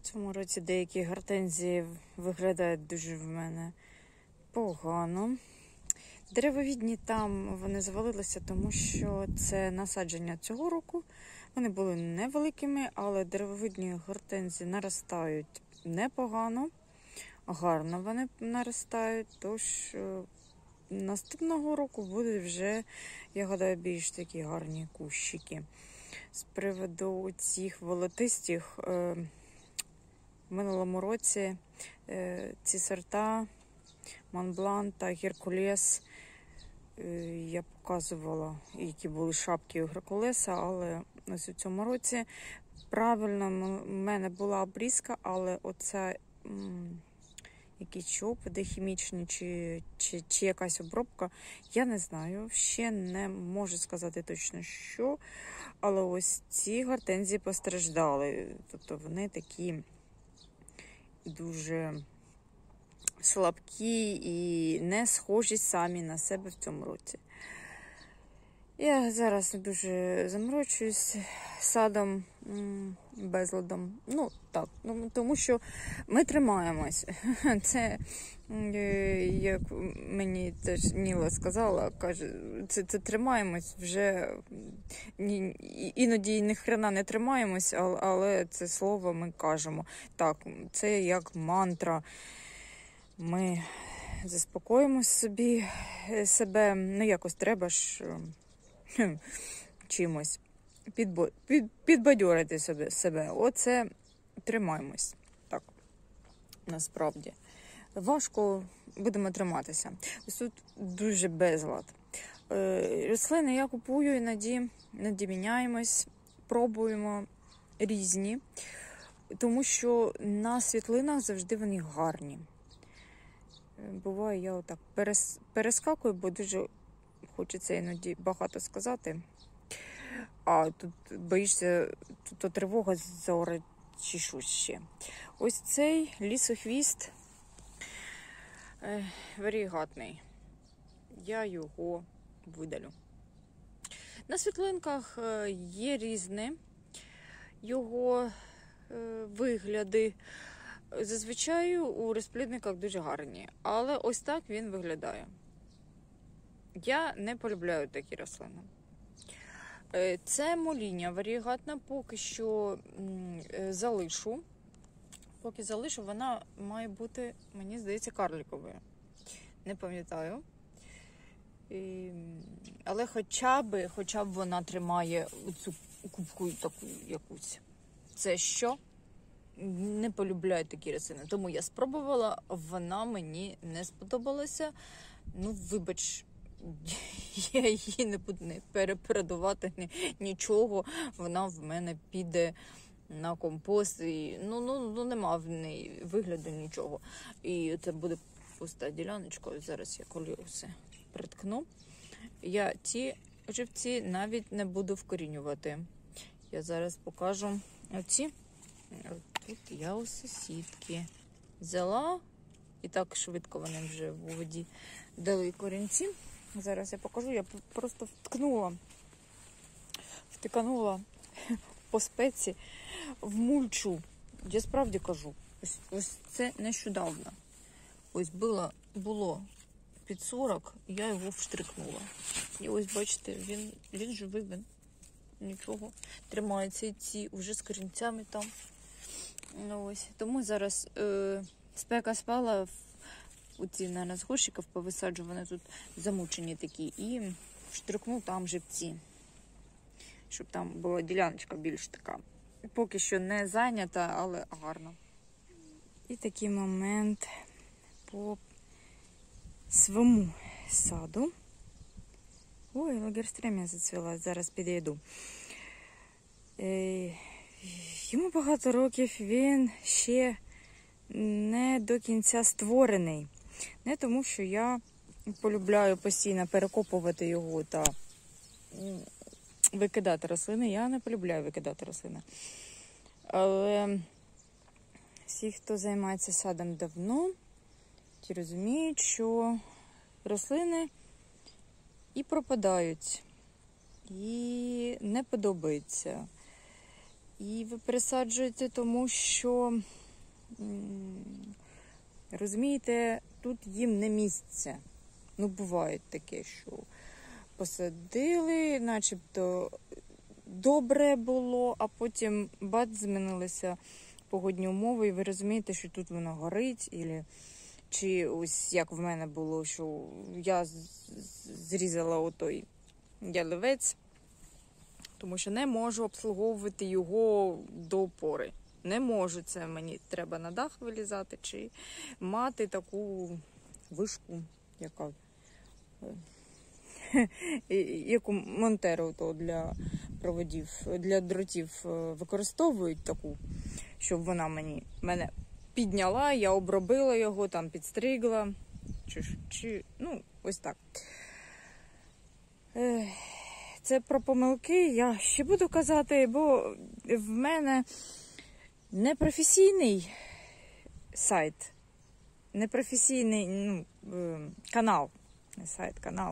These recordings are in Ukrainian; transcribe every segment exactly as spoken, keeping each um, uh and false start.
цьому році деякі гортензії виглядають дуже в мене погано. Деревовідні там вони завалилися, тому що це насадження цього року. Вони були невеликими, але деревовидні гортензії наростають непогано, гарно вони наростають, тож наступного року будуть вже, я гадаю, більш такі гарні кущики. З приводу цих волотистих, в минулому році ці сорта Монблан та Геркулес я показувала, які були шапки у Геркулеса, але ось у цьому році правильно в мене була обрізка, але оця якісь чопиди хімічні чи, чи, чи якась обробка, я не знаю, ще не можу сказати точно що, але ось ці гортензії постраждали, тобто вони такі дуже слабкі і не схожі самі на себе в цьому році. Я зараз не дуже заморочуюсь садом, безладом. Ну, так, тому що ми тримаємось. Це, як мені теж Ніла сказала, каже, це, це тримаємось вже, іноді ні хрена не тримаємось, але це слово ми кажемо. Так, це як мантра. Ми заспокоїмо собі себе, ну якось треба ж чимось підбо... під... підбадьорити себе, себе. Оце тримаємось. Так, насправді. Важко будемо триматися. Ось тут дуже безлад. Е, рослини я купую, іноді, іноді міняємось, пробуємо різні, тому що на світлинах завжди вони гарні. Буває, я отак перес... перескакую, бо дуже хочеться іноді багато сказати. А тут боїшся, тут тривога заорать чи щось ще. Ось цей лісохвіст е, варігатний. Я його видалю. На світлинках є різні його е, вигляди. Зазвичай у розплідниках дуже гарні, але ось так він виглядає. Я не полюбляю такі рослини. Це моління варігатна, поки що залишу. Поки залишу, вона має бути, мені здається, карликовою. Не пам'ятаю. Але хоча б, хоча б вона тримає цю кубку таку якусь. Це що? Не полюбляю такі рослини. Тому я спробувала, вона мені не сподобалася. Ну, вибач, я її не буду не перепродавати, ні, нічого. Вона в мене піде на компост. І, ну, ну, ну, нема в неї вигляду нічого. І це буде пуста діляночка. Зараз я коли все приткну. Я ті живці навіть не буду вкорінювати. Я зараз покажу оці. Тут я у сусідки взяла, і так швидко вони вже в воді дали корінці. Зараз я покажу, я просто вткнула, втиканула по спеці в мульчу. Я справді кажу, ось, ось це нещодавно. Ось було, було під сорок, я його вштрикнула. І ось бачите, він, він живий, він нічого тримається, і ці вже з корінцями там. Ну, ось. Тому зараз е, спека спала, у ці, наверное, з горщиків повисаджу, вони тут замучені такі, і штрикну там живці, щоб там була діляночка більш така. Поки що не зайнята, але гарно. І такий момент по своєму саду. Ой, лагерстремія зацвіла, зараз підійду. Е, Йому багато років, він ще не до кінця створений. Не тому, що я полюбляю постійно перекопувати його та викидати рослини. Я не полюбляю викидати рослини. Але всі, хто займається садом давно, ті розуміють, що рослини і пропадають, і не подобається. І ви пересаджуєте, тому що, розумієте, тут їм не місце. Ну, буває таке, що посадили, начебто добре було, а потім бац, змінилися погодні умови, і ви розумієте, що тут воно горить, ілі, чи ось як в мене було, що я зрізала отой ялівець, тому що не можу обслуговувати його до опори. Не можу, це мені треба на дах вилізати, чи мати таку вишку, яка, яку монтеру то для проводів, для дротів використовують таку, щоб вона мені, мене підняла, я обробила його, там підстригла, чи, чи ну, ось так. Це про помилки я ще буду казати, бо в мене непрофесійний сайт, непрофесійний ну, канал, не сайт, канал,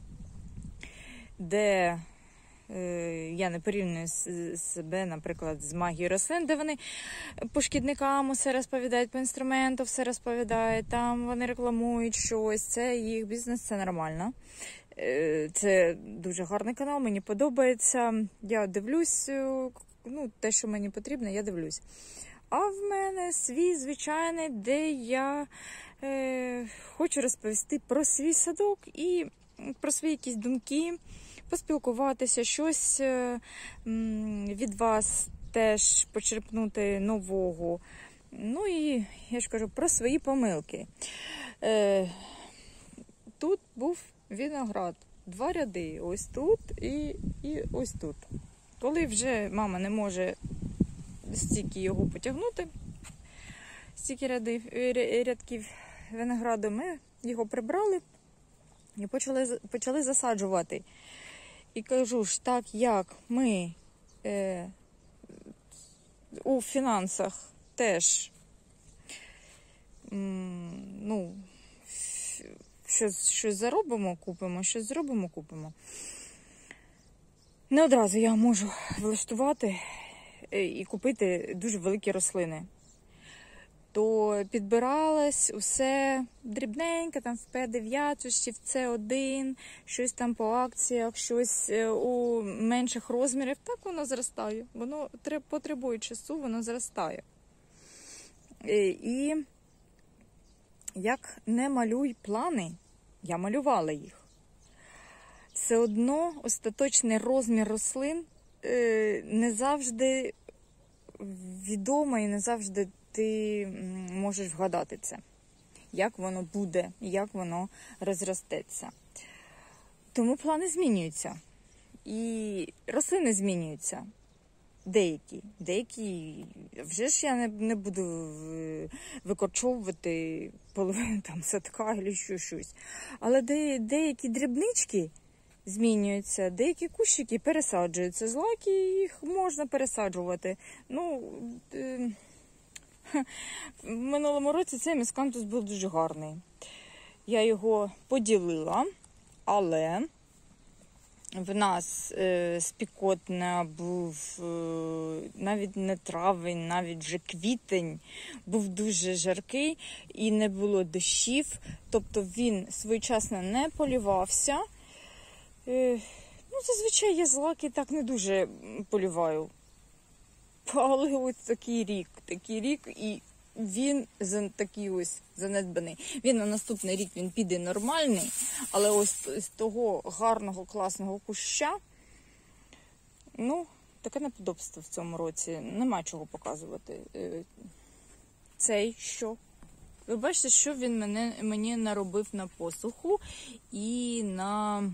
де я не порівнюю себе, наприклад, з магією рослин, де вони по шкідникам все розповідають, по інструменту все розповідають, там вони рекламують щось, це їх бізнес, це нормально. Це дуже гарний канал, мені подобається. Я дивлюсь, ну, те, що мені потрібно, я дивлюсь. А в мене свій звичайний, де я е, хочу розповісти про свій садок і про свої якісь думки, поспілкуватися, щось е, від вас теж почерпнути нового. Ну і, я ж кажу, про свої помилки. Е, тут був виноград. Два ряди. Ось тут і, і ось тут. Коли вже мама не може стільки його потягнути, стільки рядів, рядків винограду, ми його прибрали і почали, почали засаджувати. І кажу ж, так як ми е, у фінансах теж м, ну, щось, щось заробимо, купимо, щось зробимо, купимо. Не одразу я можу влаштувати і купити дуже великі рослини. То підбиралось усе дрібненько, там в пе дев'ять, чи в це один, щось там по акціях, щось у менших розмірів. Так воно зростає. Воно потребує часу, воно зростає. І як не малюй плани, я малювала їх. Все одно остаточний розмір рослин не завжди відомий, і не завжди ти можеш вгадати це. Як воно буде, як воно розростеться. Тому плани змінюються. І рослини змінюються. Деякі. Деякі, вже ж я не, не буду викорчовувати половину там садка або що щось. Але де, деякі дрібнички змінюються, деякі кущики пересаджуються. Злаки їх можна пересаджувати. Ну, е, в минулому році цей міскантус був дуже гарний. Я його поділила, але в нас е, спекотна був е, навіть не травень, навіть вже квітень, був дуже жаркий і не було дощів, тобто він своєчасно не полювався. Е, ну, зазвичай я злаки так не дуже полюваю. Але ось такий рік, такий рік, і він такий ось занедбаний. Він на наступний рік він піде нормальний, але ось з того гарного, класного куща, ну, таке неподобство в цьому році. Нема чого показувати. Цей що? Ви бачите, що він мене, мені наробив на посуху і на...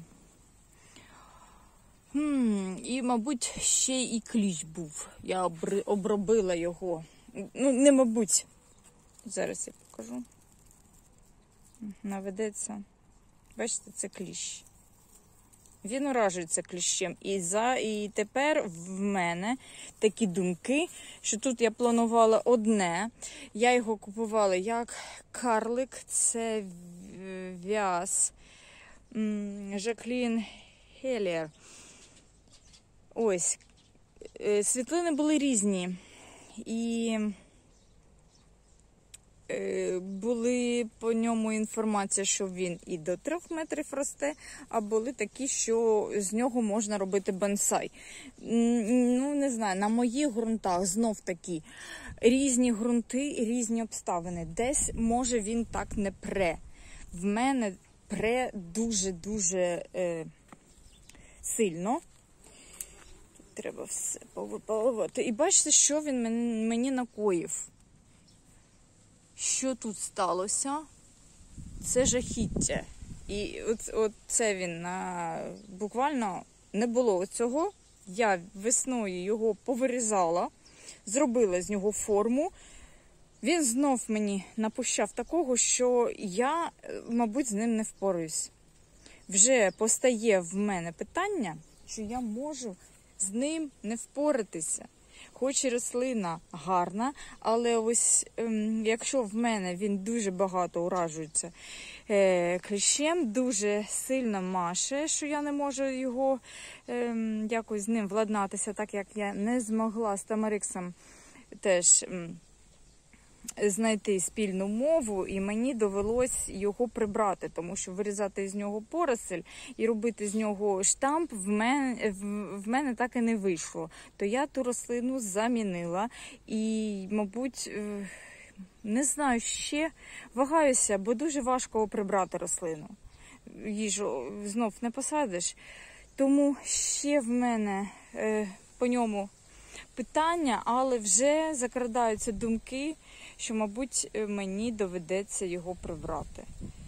Хм, і, мабуть, ще і кліщ був. Я обробила його. Ну, не мабуть. Зараз я покажу. Наведеться. Бачите, це кліщ. Він уражується кліщем. І, за, і тепер в мене такі думки, що тут я планувала одне. Я його купувала як карлик. Це в'яз Жаклін Хеллер. Ось, Світлини були різні. І були по ньому інформація, що він і до трьох метрів росте, а були такі, що з нього можна робити бонсай. Ну, не знаю, на моїх ґрунтах знов такі різні ґрунти, різні обставини. Десь, може, він так не пре. В мене пре дуже-дуже е, сильно. Треба все повипалувати. І бачите, що він мені накоїв. Що тут сталося? Це жахіття. І от, от це він на... буквально не було цього. Я весною його повирізала, зробила з нього форму. Він знов мені напущав такого, що я, мабуть, з ним не впораюсь. Вже постає в мене питання, що я можу з ним не впоратися. Хоч і рослина гарна, але ось ем, якщо в мене він дуже багато уражується е, кліщем, дуже сильно маше, що я не можу його ем, якось з ним владнатися, так як я не змогла з тамариксом теж ем, знайти спільну мову, і мені довелось його прибрати, тому що вирізати з нього поросль і робити з нього штамп в мене, в мене так і не вийшло. То я ту рослину замінила і, мабуть, не знаю, ще вагаюся, бо дуже важко прибрати рослину. Їжу знов не посадиш. Тому ще в мене е, по ньому питання, але вже закрадаються думки, що, мабуть, мені доведеться його прибрати.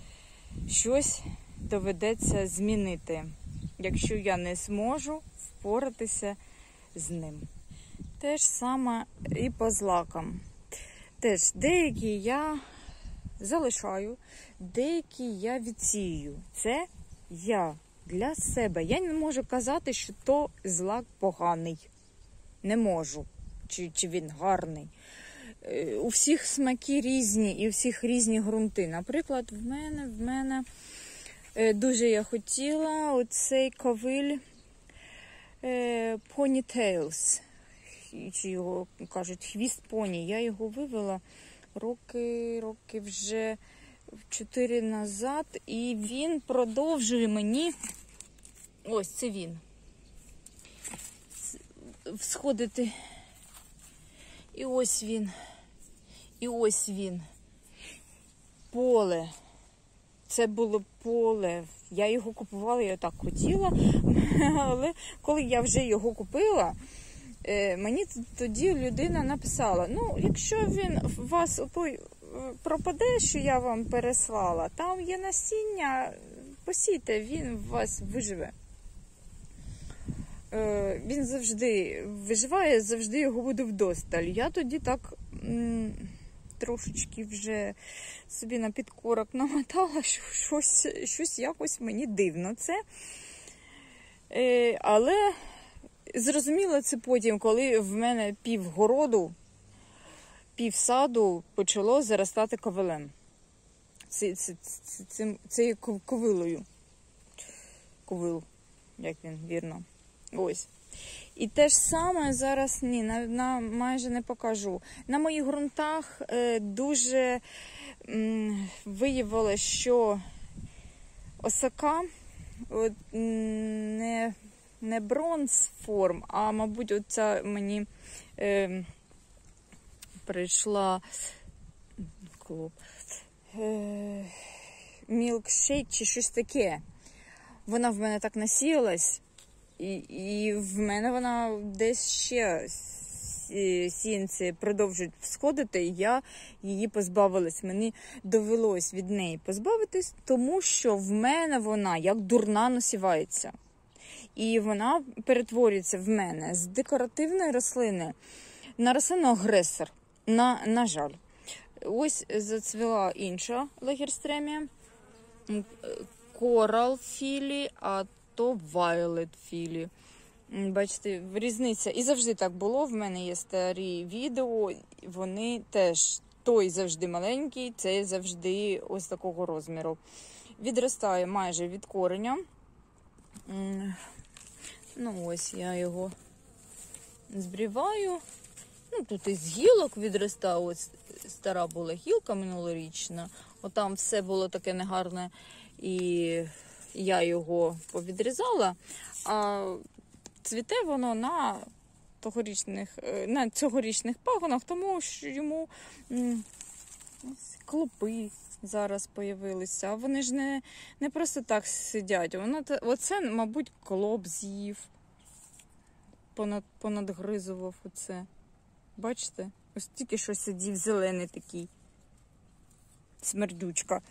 Щось доведеться змінити, якщо я не зможу впоратися з ним. Те ж саме і по злакам. Теж деякі я залишаю, деякі я відсію. Це я для себе. Я не можу казати, що то злак поганий. Не можу. Чи, чи він гарний. У всіх смаки різні і у всіх різні ґрунти. Наприклад, в мене, в мене дуже я хотіла оцей ковиль е, Ponytails. Чи його кажуть хвіст поні. Я його вивела роки, роки вже чотири назад. І він продовжує мені, ось це він, всходити. І ось він. І ось він. Поле. Це було поле. Я його купувала, я так хотіла. Але коли я вже його купила, мені тоді людина написала, ну, якщо він у вас той пропаде, що я вам переслала, там є насіння, посійте, він у вас виживе. Він завжди виживає, завжди його буде вдосталь. Я тоді так м, трошечки вже собі на підкорок намотала, що щось, щось якось мені дивно це. Е, але зрозуміла це потім, коли в мене пів городу, пів саду почало заростати ковилем. Це, це, це, це, це ковилою. Ковил, як він, вірно. Ось. І те ж саме зараз, ні, на, на, майже не покажу. На моїх ґрунтах е, дуже м, виявилося, що осока от, не, не бронз форм, а, мабуть, оця мені е, прийшла клоп, е, мілкшейк чи щось таке. Вона в мене так насіялась. І, і в мене вона десь ще сіянці продовжують всходити, і я її позбавилась. Мені довелось від неї позбавитись, тому що в мене вона як дурна насівається. І вона перетворюється в мене з декоративної рослини на рослину-агресор. На, на жаль. Ось зацвіла інша лагерстремія. Корал філі, а то Violet філі. Бачите, різниця. І завжди так було. В мене є старі відео. Вони теж, той завжди маленький, цей завжди ось такого розміру. Відростає майже від кореня. Ну ось я його збріваю. Ну, тут із гілок відростав, ось стара була гілка минулорічна, отам все було таке негарне, і я його повідрізала, а цвіте воно на тогорічних, на цьогорічних пагонах, тому що йому м, клопи зараз появилися, а вони ж не, не просто так сидять, воно, оце, мабуть, клоп з'їв, понад, понадгризував оце. Бачите? Ось тільки що сидів зелений такий. Смердючка.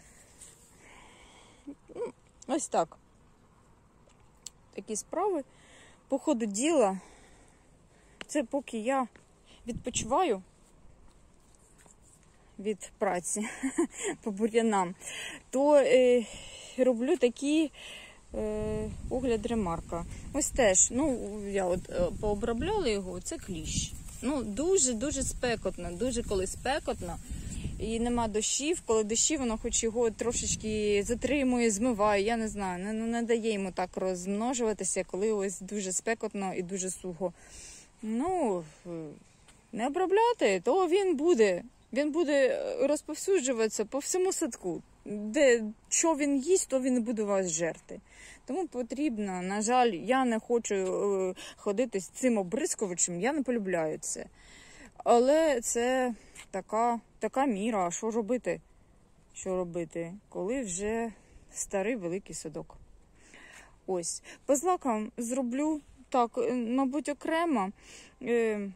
Ось так. Такі справи. По ходу діла, це поки я відпочиваю від праці по бур'янам, то е, роблю такі е, огляд ремарка. Ось теж, ну, я от е, пообробляла його, це кліщ. Ну, дуже-дуже спекотно, дуже коли спекотно і нема дощів. Коли дощі, воно хоч його трошечки затримує, змиває, я не знаю, не, не дає йому так розмножуватися, коли ось дуже спекотно і дуже сухо. Ну, не обробляти, то він буде, він буде розповсюджуватися по всьому садку. Де, що він їсть, то він буде вас жерти. Тому потрібно, на жаль, я не хочу е, ходити з цим обрискувачем, я не полюбляю це. Але це така, така міра, а що робити? Що робити, коли вже старий великий садок. Ось, по злакам зроблю так, мабуть, окремо. Е,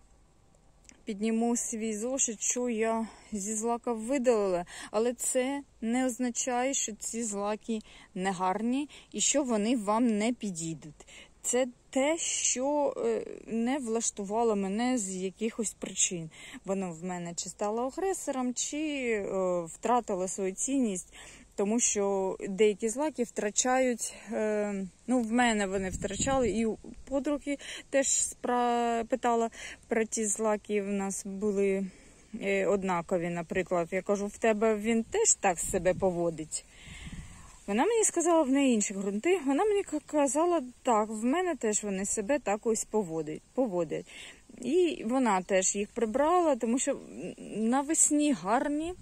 Підніму свій зошит, що я зі злака видалила, але це не означає, що ці злаки не гарні і що вони вам не підійдуть. Це те, що не влаштувало мене з якихось причин. Воно в мене чи стало агресором, чи втратило свою цінність. Тому що деякі злаки втрачають, е, ну в мене вони втрачали, і у подруги теж спра... питала про ті злаки, в нас були е, однакові, наприклад. Я кажу, в тебе він теж так себе поводить? Вона мені сказала, в неї інші ґрунти, вона мені казала, так, в мене теж вони себе так ось поводять. поводять. І вона теж їх прибрала, тому що навесні гарні.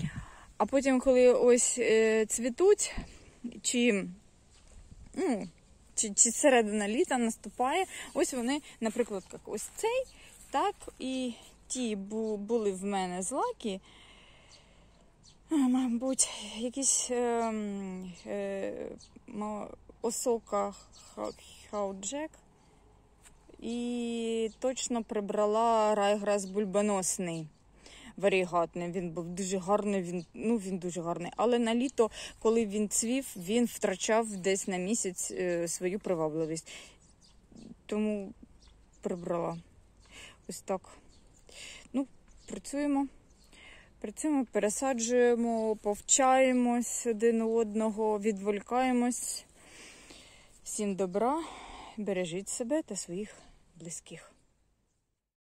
А потім, коли ось е, цвітуть, чи, ну, чи, чи середина літа наступає, ось вони, наприклад, як ось цей, так, і ті бу, були в мене злаки, мабуть, якісь е, е, осока хауджек, і точно прибрала райграс бульбоносний. Варігатний, він був дуже гарний, він, ну він дуже гарний. Але на літо, коли він цвів, він втрачав десь на місяць е, свою привабливість. Тому прибрала. Ось так. Ну, працюємо. Працюємо, пересаджуємо, повчаємось один одного, відволікаємось. Всім добра, бережіть себе та своїх близьких.